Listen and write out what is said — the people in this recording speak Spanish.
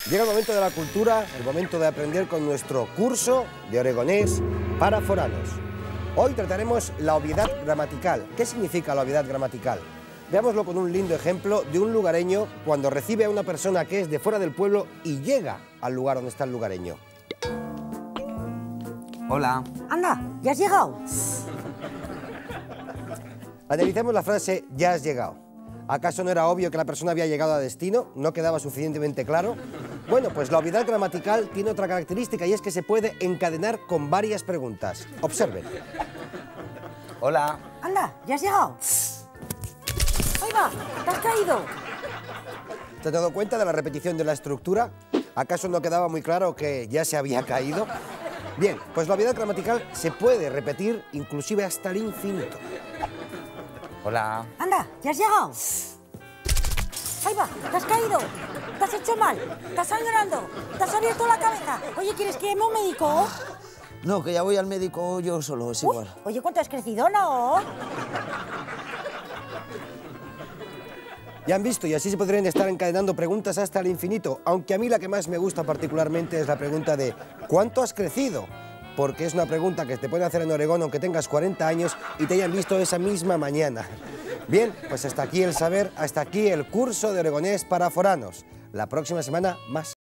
Llega el momento de la cultura, el momento de aprender con nuestro curso de oregonés para foranos. Hoy trataremos la obviedad gramatical. ¿Qué significa la obviedad gramatical? Veámoslo con un lindo ejemplo de un lugareño cuando recibe a una persona que es de fuera del pueblo y llega al lugar donde está el lugareño. Hola. Anda, ¿ya has llegado? Analicemos la frase «ya has llegado». ¿Acaso no era obvio que la persona había llegado a destino? ¿No quedaba suficientemente claro? Bueno, pues la obviedad gramatical tiene otra característica y es que se puede encadenar con varias preguntas. Observen. Hola. Anda, ¿ya has llegado? Ahí va, ¿te has caído? ¿Te has dado cuenta de la repetición de la estructura? ¿Acaso no quedaba muy claro que ya se había caído? Bien, pues la obviedad gramatical se puede repetir inclusive hasta el infinito. Hola. Anda, ¿ya has llegado? Ahí va, ¿te has caído? ¿Te has hecho mal? ¿Estás sangrando? ¿Te has abierto la cabeza? Oye, ¿quieres que llame a un médico? No, que ya voy al médico yo solo, es igual. Oye, ¿cuánto has crecido, no? Ya han visto, y así se podrían estar encadenando preguntas hasta el infinito, aunque a mí la que más me gusta particularmente es la pregunta de ¿cuánto has crecido? Porque es una pregunta que te pueden hacer en Oregón aunque tengas 40 años y te hayan visto esa misma mañana. Bien, pues hasta aquí el saber, hasta aquí el curso de oregonés para foranos. La próxima semana más.